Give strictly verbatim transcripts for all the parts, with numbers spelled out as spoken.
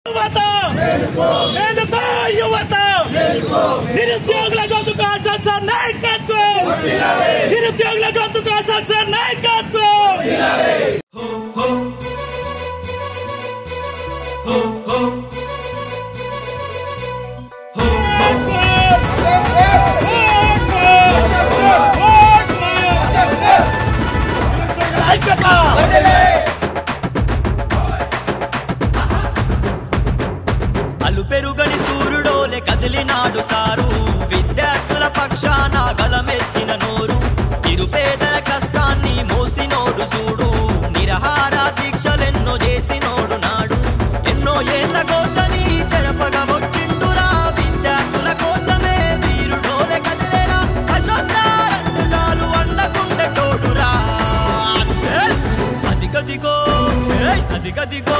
నిరుద్యోగుల గొంతుకు అశోక్ సార్ నాయకత్వం, నిరుద్యోగుల గొంతుకు అశోక్ సార్ నాయకత్వం. అలు పెరుగని సూర్యుడోలే కదిలినాడు సారు, విద్యార్థుల పక్షాన గలమెత్తిన నోరు, నిరుపేదల కష్టాన్ని మోసినోడు చూడు, నిరహార దీక్షలెన్నో చేసినోడు నాడు, ఎన్నో ఏళ్ల కోసని చెరపగా వచ్చిండురా, విద్యార్థుల కోసమే వీరుడోలే కదిలేరా, అశోక్ సార్ చాలు అండకుండే తోడురా. అదిగదిగో అదిగదిగో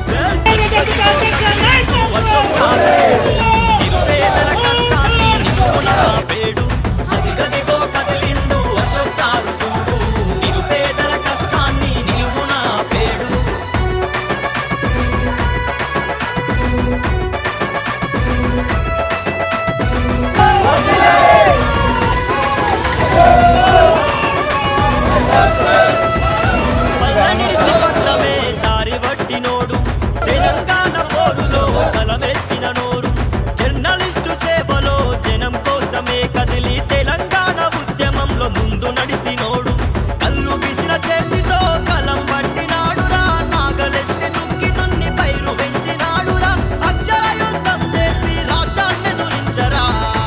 అశోక్ సార్ నిరుపేదల కష్టాన్ని నిలువున ఆపేడు, అదిగదిగో కదిలిండు అశోక్ సారు చూడు, నిరుపేదల కష్టాన్ని నిలువున ఆపేడు. పల్లనిడిసి పట్లమే దారి వట్టినోడు, తెలంగాణ పోరులో బలమెత్తిన నోరు, జర్నలిస్టు సేవలో జనం కోసమే కదిలి తెలంగాణ ఉద్యమంలో ముందు నడిసినోడు, కళ్ళు బిసిన చేతితో కలం పట్టినాడురా, నాగలెత్తి దుక్కి దున్ని పైరు పెంచినాడురా, అక్షర యుద్ధం చేసి రాజ్యాన్ని దురించరా.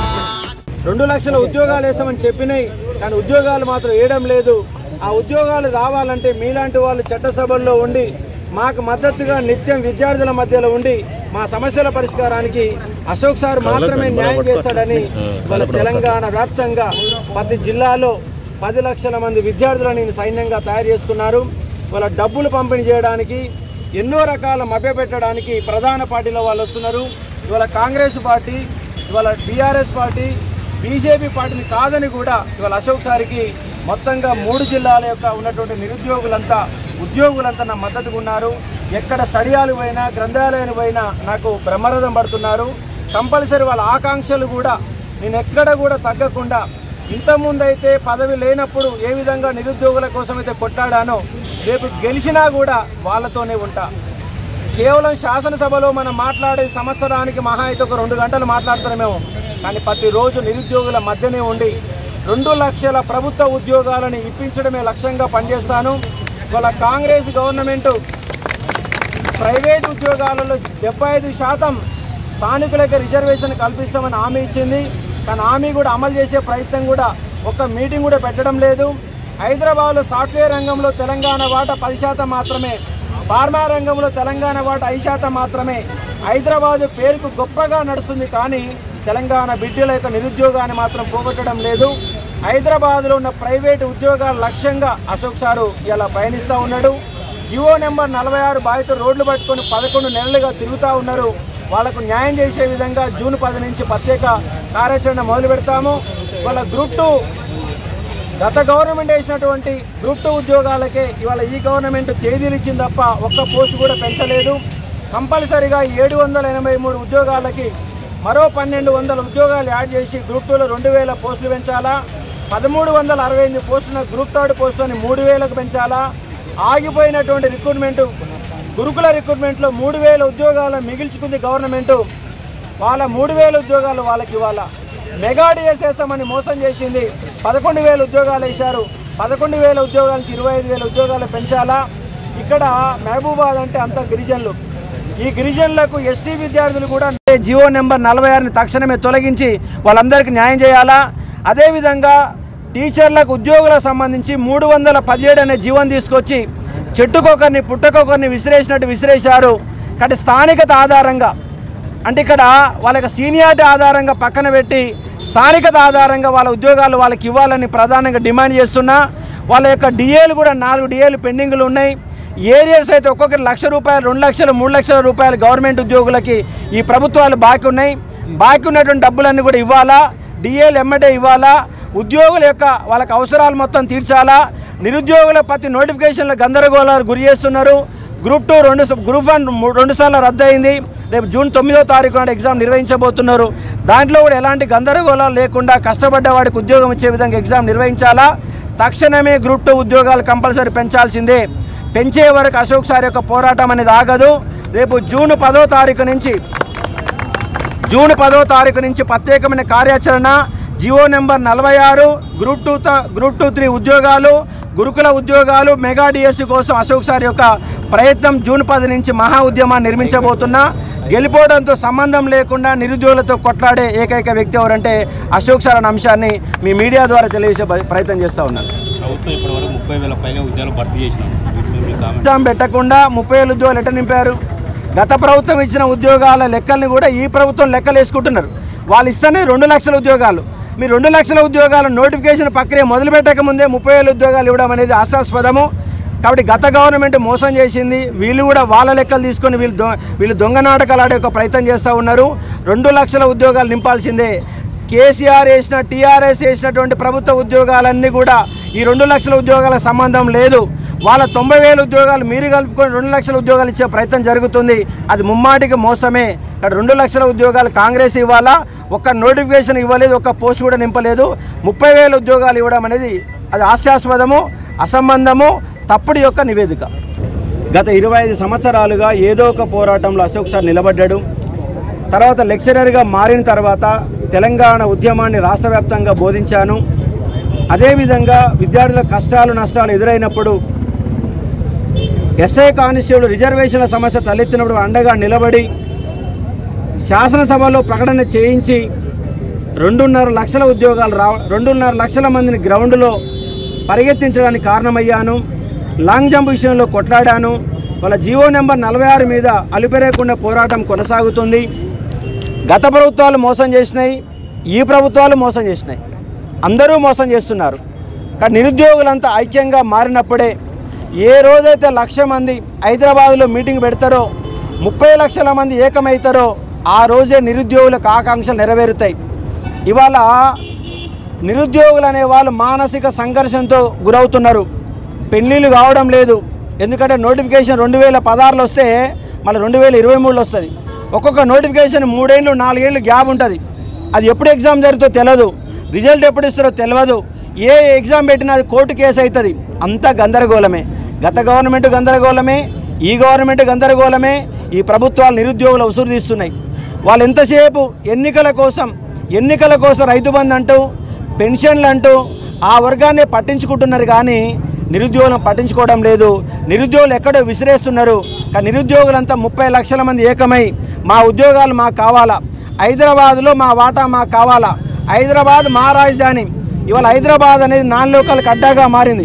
రెండు లక్షల ఉద్యోగాలు వేస్తామని చెప్పినాయి, కానీ ఉద్యోగాలు మాత్రం వేయడం లేదు. ఆ ఉద్యోగాలు రావాలంటే మీలాంటి వాళ్ళు చట్టసభల్లో ఉండి మాకు మద్దతుగా నిత్యం విద్యార్థుల మధ్యలో ఉండి మా సమస్యల పరిష్కారానికి అశోక్ సార్ మాత్రమే న్యాయం చేస్తాడని వాళ్ళ తెలంగాణ వ్యాప్తంగా ప్రతి జిల్లాలో పది లక్షల మంది విద్యార్థులను సైన్యంగా తయారు చేసుకున్నారు. వాళ్ళ డబ్బులు పంపిణీ చేయడానికి, ఎన్నో రకాల మభ్యపెట్టడానికి ప్రధాన పార్టీలో వాళ్ళు వస్తున్నారు. ఇవాళ కాంగ్రెస్ పార్టీ, ఇవాళ బీఆర్ఎస్ పార్టీ, బీజేపీ పార్టీని కాదని కూడా ఇవాళ అశోక్ సార్కి మొత్తంగా మూడు జిల్లాల యొక్క ఉన్నటువంటి నిరుద్యోగులంతా ఉద్యోగులంతా నా మద్దతుగా ఉన్నారు. ఎక్కడ స్టడియాలు పోయినా గ్రంథాలయాలు పోయినా నాకు బ్రహ్మరథం పడుతున్నారు. కంపల్సరీ వాళ్ళ ఆకాంక్షలు కూడా నేను ఎక్కడ కూడా తగ్గకుండా, ఇంతకుముందైతే పదవి లేనప్పుడు ఏ విధంగా నిరుద్యోగుల కోసం అయితే కొట్లాడానో రేపు గెలిచినా కూడా వాళ్ళతోనే ఉంటా. కేవలం శాసనసభలో మనం మాట్లాడే సంవత్సరానికి మహా అయితే ఒక రెండు గంటలు మాట్లాడుతున్నామేమో, కానీ ప్రతిరోజు నిరుద్యోగుల మధ్యనే ఉండి రెండు లక్షల ప్రభుత్వ ఉద్యోగాలను ఇప్పించడమే లక్ష్యంగా పనిచేస్తాను. వాళ్ళ కాంగ్రెస్ గవర్నమెంటు ప్రైవేట్ ఉద్యోగాలలో డెబ్బై ఐదు శాతం స్థానికులకు రిజర్వేషన్ కల్పిస్తామని హామీ ఇచ్చింది, కానీ హామీ కూడా అమలు చేసే ప్రయత్నం కూడా ఒక్క మీటింగ్ కూడా పెట్టడం లేదు. హైదరాబాద్లో సాఫ్ట్వేర్ రంగంలో తెలంగాణ వాటా పది శాతం మాత్రమే, ఫార్మా రంగంలో తెలంగాణ వాటా ఐదు శాతం మాత్రమే. హైదరాబాద్ పేరుకు గొప్పగా నడుస్తుంది, కానీ తెలంగాణ బిడ్డల యొక్క నిరుద్యోగాన్ని మాత్రం పోగొట్టడం లేదు. హైదరాబాద్లో ఉన్న ప్రైవేటు ఉద్యోగాల లక్ష్యంగా అశోక్ సారు ఇలా పయనిస్తూ ఉన్నాడు. జియో నెంబర్ నలభై ఆరు బాధితులు రోడ్లు పట్టుకొని పదకొండు నెలలుగా తిరుగుతూ ఉన్నారు. వాళ్లకు న్యాయం చేసే విధంగా జూన్ పది నుంచి ప్రత్యేక కార్యాచరణ మొదలు పెడతాము. వాళ్ళ గ్రూప్ టూ గత గవర్నమెంట్ వేసినటువంటి గ్రూప్ టూ ఉద్యోగాలకే ఇవాళ ఈ గవర్నమెంట్ తేదీలు ఇచ్చింది తప్ప ఒక్క పోస్టు కూడా పెంచలేదు. కంపల్సరిగా ఏడు వందల ఎనభై మూడు ఉద్యోగాలకి మరో పన్నెండు వందల ఉద్యోగాలు యాడ్ చేసి గ్రూప్ టూలో రెండు వేల పోస్టులు పెంచాలా, పదమూడు వందల అరవై ఎనిమిది పోస్టులను గ్రూప్ థర్డ్ పోస్టులని మూడు వేలకు పెంచాలా, ఆగిపోయినటువంటి రిక్రూట్మెంటు గురుకుల రిక్రూట్మెంట్లో మూడు వేల ఉద్యోగాలను మిగిల్చుకుంది గవర్నమెంటు, వాళ్ళ మూడు వేల ఉద్యోగాలు వాళ్ళకి ఇవ్వాలా. మెగా డిఎస్ వేస్తామని మోసం చేసింది, పదకొండు వేల ఉద్యోగాలు వేశారు, పదకొండు వేల ఉద్యోగాల నుంచి ఇరవై ఐదు వేల ఉద్యోగాలు పెంచాలా. ఇక్కడ మహబూబాద్ అంటే అంత గిరిజనులు, ఈ గిరిజనులకు ఎస్టీ విద్యార్థులు కూడా జియో నెంబర్ నలభై ఆరుని తక్షణమే తొలగించి వాళ్ళందరికీ న్యాయం చేయాలా. అదేవిధంగా టీచర్లకు ఉద్యోగులకు సంబంధించి మూడు వందల పదిహేడు అనే జీవో తీసుకొచ్చి చెట్టుకొకరిని పుట్టకొకరిని విసిరేసినట్టు విసిరేశారు. కాబట్టి స్థానికత ఆధారంగా అంటే ఇక్కడ వాళ్ళకి సీనియారిటీ ఆధారంగా పక్కన పెట్టి స్థానికత ఆధారంగా వాళ్ళ ఉద్యోగాలు వాళ్ళకి ఇవ్వాలని ప్రధానంగా డిమాండ్ చేస్తున్నా. వాళ్ళ యొక్క డిఏలు కూడా నాలుగు డిఏలు పెండింగ్లు ఉన్నాయి. ఏరియర్స్ అయితే ఒక్కొక్కటి లక్ష రూపాయలు, రెండు లక్షలు, మూడు లక్షల రూపాయలు గవర్నమెంట్ ఉద్యోగులకి ఈ ప్రభుత్వాలు బాకీ ఉన్నాయి. బాకీ ఉన్నటువంటి డబ్బులన్నీ కూడా ఇవ్వాలా, డిఏలు ఎమ్మటే ఇవ్వాలా, ఉద్యోగుల యొక్క వాళ్ళకి అవసరాలు మొత్తం తీర్చాలా. నిరుద్యోగుల ప్రతి నోటిఫికేషన్ల గందరగోళాలు గురి చేస్తున్నారు. గ్రూప్ టూ రెండు గ్రూప్ వన్ రెండు సార్లు రద్దు అయింది, రేపు జూన్ తొమ్మిదో తారీఖు నాడు ఎగ్జామ్ నిర్వహించబోతున్నారు. దాంట్లో కూడా ఎలాంటి గందరగోళాలు లేకుండా కష్టపడ్డ వాడికి ఉద్యోగం ఇచ్చే విధంగా ఎగ్జామ్ నిర్వహించాలా. తక్షణమే గ్రూప్ టూ ఉద్యోగాలు కంపల్సరీ పెంచాల్సిందే. పెంచే వరకు అశోక్ సార్ యొక్క పోరాటం అనేది ఆగదు. రేపు జూన్ పదో తారీఖు నుంచి జూన్ పదో తారీఖు నుంచి ప్రత్యేకమైన కార్యాచరణ జియో నెంబర్ నలభై ఆరు group two group two three ఉద్యోగాలు, గురుకుల ఉద్యోగాలు, మెగా డిఎస్సి కోసం అశోక్ సార్ యొక్క ప్రయత్నం జూన్ పది నుంచి మహా ఉద్యమాన్ని నిర్మించబోతున్నా. గెలిపోవడంతో సంబంధం లేకుండా నిరుద్యోగులతో కొట్లాడే ఏకైక వ్యక్తి ఎవరంటే అశోక్ సార్ అనే అంశాన్ని మీ మీడియా ద్వారా తెలియజేసే ప్రయత్నం చేస్తూ ఉన్నాను. ప్రభుత్వం ఇప్పటివరకు ముప్పై వేల పైగా ఉద్యోగాలు భర్తీ చేసినాం. ఎగ్జామ్ పెట్టకుండా ముప్పై వేల ఉద్యోగాలు ఎట్ట నింపారు? గత ప్రభుత్వం ఇచ్చిన ఉద్యోగాల లెక్కల్ని కూడా ఈ ప్రభుత్వం లెక్కలు వేసుకుంటున్నారు. వాళ్ళు ఇస్తేనే రెండు లక్షల ఉద్యోగాలు. మీరు రెండు లక్షల ఉద్యోగాల నోటిఫికేషన్ ప్రక్రియ మొదలుపెట్టక ముందే ముప్పై వేల ఉద్యోగాలు ఇవ్వడం అనేది హాస్యాస్పదము. కాబట్టి గత గవర్నమెంట్ మోసం చేసింది. వీళ్ళు కూడా వాళ్ళ లెక్కలు తీసుకొని వీళ్ళు దొ వీళ్ళు దొంగ నాటకాలు ఆడే ఒక ప్రయత్నం చేస్తూ ఉన్నారు. రెండు లక్షల ఉద్యోగాలు నింపాల్సిందే. కేసీఆర్ వేసిన టీఆర్ఎస్ వేసినటువంటి ప్రభుత్వ ఉద్యోగాలన్నీ కూడా ఈ రెండు లక్షల ఉద్యోగాలకు సంబంధం లేదు. వాళ్ళ తొంభై వేల ఉద్యోగాలు మీరు కలుపుకొని రెండు లక్షల ఉద్యోగాలు ఇచ్చే ప్రయత్నం జరుగుతుంది. అది ముమ్మాటికి మోసమే. ఇక్కడ రెండు లక్షల ఉద్యోగాలు కాంగ్రెస్ ఇవ్వాలా, ఒక్క నోటిఫికేషన్ ఇవ్వలేదు, ఒక్క పోస్ట్ కూడా నింపలేదు. ముప్పై వేల ఉద్యోగాలు ఇవ్వడం అనేది అది హాస్యాస్పదము, అసంబంధము, తప్పుడు యొక్క నివేదిక. గత ఇరవై ఐదు సంవత్సరాలుగా ఏదో ఒక పోరాటంలో అశోక్ సార్ నిలబడ్డాడు. తర్వాత లెక్చరర్గా మారిన తర్వాత తెలంగాణ ఉద్యమాన్ని రాష్ట్ర వ్యాప్తంగా బోధించాను. అదేవిధంగా విద్యార్థుల కష్టాలు నష్టాలు ఎదురైనప్పుడు ఎస్ఐ కానిస్టేబుల్ రిజర్వేషన్ల సమస్య తలెత్తినప్పుడు అండగా నిలబడి శాసనసభలో ప్రకటన చేయించి రెండున్నర లక్షల ఉద్యోగాలు రా రెండున్నర లక్షల మందిని గ్రౌండ్లో పరిగెత్తించడానికి కారణమయ్యాను. లాంగ్ జంప్ విషయంలో కొట్లాడాను. వాళ్ళ జియో నెంబర్ నలభై ఆరు మీద అలుపెరగకుండా పోరాటం కొనసాగుతుంది. గత ప్రభుత్వాలు మోసం చేసినాయి, ఈ ప్రభుత్వాలు మోసం చేసినాయి. అందరూ మోసం చేస్తున్నారు. కానీ నిరుద్యోగులంతా ఐక్యంగా మారినప్పుడే ఏ రోజైతే లక్ష మంది హైదరాబాద్లో మీటింగ్ పెడతారో, ముప్పై లక్షల మంది ఏకమవుతారో ఆ రోజే నిరుద్యోగులకు ఆకాంక్షలు నెరవేరుతాయి. ఇవాళ నిరుద్యోగులు అనే వాళ్ళు మానసిక సంఘర్షణతో గురవుతున్నారు. పెళ్ళిళ్ళు కావడం లేదు. ఎందుకంటే నోటిఫికేషన్ రెండు వేల పదహారులో వస్తే మళ్ళీ రెండు వేల ఇరవై మూడులో వస్తుంది. ఒక్కొక్క నోటిఫికేషన్ మూడేళ్ళు నాలుగేళ్ళు గ్యాప్ ఉంటుంది. అది ఎప్పుడు ఎగ్జామ్ జరుగుతుందో తెలియదు, రిజల్ట్ ఎప్పుడు ఇస్తారో తెలియదు. ఏ ఎగ్జామ్ పెట్టినా అది కోర్టు కేసు అవుతుంది. అంతా గందరగోళమే. గత గవర్నమెంట్ గందరగోళమే, ఈ గవర్నమెంట్ గందరగోళమే. ఈ ప్రభుత్వాలు నిరుద్యోగులు ఉసురు తీస్తున్నాయి. వాళ్ళు ఎంతసేపు ఎన్నికల కోసం ఎన్నికల కోసం రైతు బంధు అంటూ పెన్షన్లు అంటూ ఆ వర్గాన్ని పట్టించుకుంటున్నారు. కానీ నిరుద్యోగులను పట్టించుకోవడం లేదు. నిరుద్యోగులు ఎక్కడో విసిరేస్తున్నారు. కానీ నిరుద్యోగులంతా ముప్పై లక్షల మంది ఏకమై మా ఉద్యోగాలు మాకు కావాలా, హైదరాబాద్లో మా వాటా మాకు కావాలా, హైదరాబాద్ మా రాజధాని. ఇవాళ హైదరాబాద్ అనేది నాన్ లోకల్కి అడ్డాగా మారింది.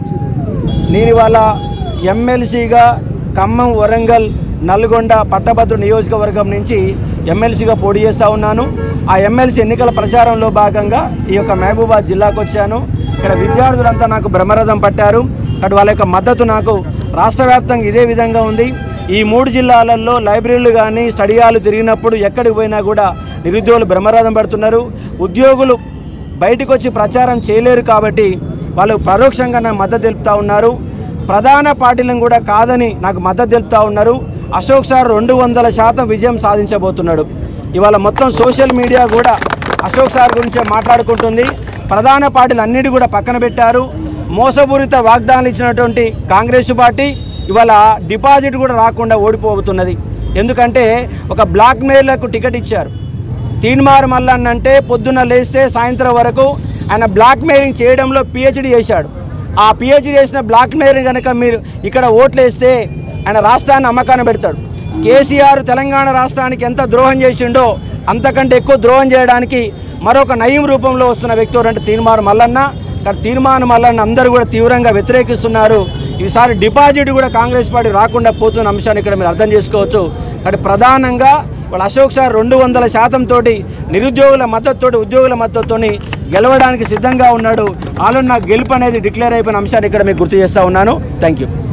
నేను ఇవాళ ఎమ్మెల్సీగా ఖమ్మం, వరంగల్, నల్గొండ, పట్టభద్రుల నియోజకవర్గం నుంచి ఎమ్మెల్సీగా పోటీ చేస్తూ ఉన్నాను. ఆ ఎమ్మెల్సీ ఎన్నికల ప్రచారంలో భాగంగా ఈ యొక్క మహబూబాద్ జిల్లాకు వచ్చాను. ఇక్కడ విద్యార్థులంతా నాకు బ్రహ్మరథం పట్టారు. అటు వాళ్ళ యొక్క మద్దతు నాకు రాష్ట్ర వ్యాప్తంగా ఇదే విధంగా ఉంది. ఈ మూడు జిల్లాలలో లైబ్రరీలు కానీ స్టడీ హాలు తిరిగినప్పుడు ఎక్కడికి పోయినా కూడా నిరుద్యోగులు బ్రహ్మరథం పడుతున్నారు. ఉద్యోగులు బయటకు వచ్చి ప్రచారం చేయలేరు కాబట్టి వాళ్ళు పరోక్షంగా నాకు మద్దతు తెలుపుతూ ఉన్నారు. ప్రధాన పార్టీలను కూడా కాదని నాకు మద్దతు తెలుపుతూ ఉన్నారు. అశోక్ సార్ రెండు వందల శాతం విజయం సాధించబోతున్నాడు. ఇవాళ మొత్తం సోషల్ మీడియా కూడా అశోక్ సార్ గురించే మాట్లాడుకుంటుంది. ప్రధాన పార్టీలు అన్నిటి కూడా పక్కన పెట్టారు. మోసపూరిత వాగ్దానాలు ఇచ్చినటువంటి కాంగ్రెస్ పార్టీ ఇవాళ డిపాజిట్ కూడా రాకుండా ఓడిపోతున్నది. ఎందుకంటే ఒక బ్లాక్ మెయిల్లకు టికెట్ ఇచ్చారు. తీన్మార్ మల్లన్న అంటే పొద్దున్న లేస్తే సాయంత్రం వరకు ఆయన బ్లాక్ మెయిలింగ్ చేయడంలో పిహెచ్డీ చేశాడు. ఆ పిహెచ్డీ చేసిన బ్లాక్ మెయిలింగ్ కనుక మీరు ఇక్కడ ఓట్లు వేస్తే ఆయన రాష్ట్రాన్ని అమ్మకాన్ని పెడతాడు. కేసీఆర్ తెలంగాణ రాష్ట్రానికి ఎంత ద్రోహం చేసిండో అంతకంటే ఎక్కువ ద్రోహం చేయడానికి మరొక నయం రూపంలో వస్తున్న వ్యక్తి ఎవరంటే తీన్మార్ మల్లన్న. కానీ తీర్మార్ మల్లన్న అందరూ కూడా తీవ్రంగా వ్యతిరేకిస్తున్నారు. ఈసారి డిపాజిట్ కూడా కాంగ్రెస్ పార్టీ రాకుండా పోతున్న అంశాన్ని ఇక్కడ మీరు అర్థం చేసుకోవచ్చు. కానీ ప్రధానంగా వాళ్ళ అశోక్ సార్ రెండు వందల శాతం తోటి నిరుద్యోగుల మద్దతుతోటి ఉద్యోగుల మద్దతుతోని గెలవడానికి సిద్ధంగా ఉన్నాడు. ఆలో నాకు గెలుపు అనేది డిక్లేర్ అయిపోయిన అంశాన్ని ఇక్కడ మీకు గుర్తు చేస్తూ ఉన్నాను. Thank you.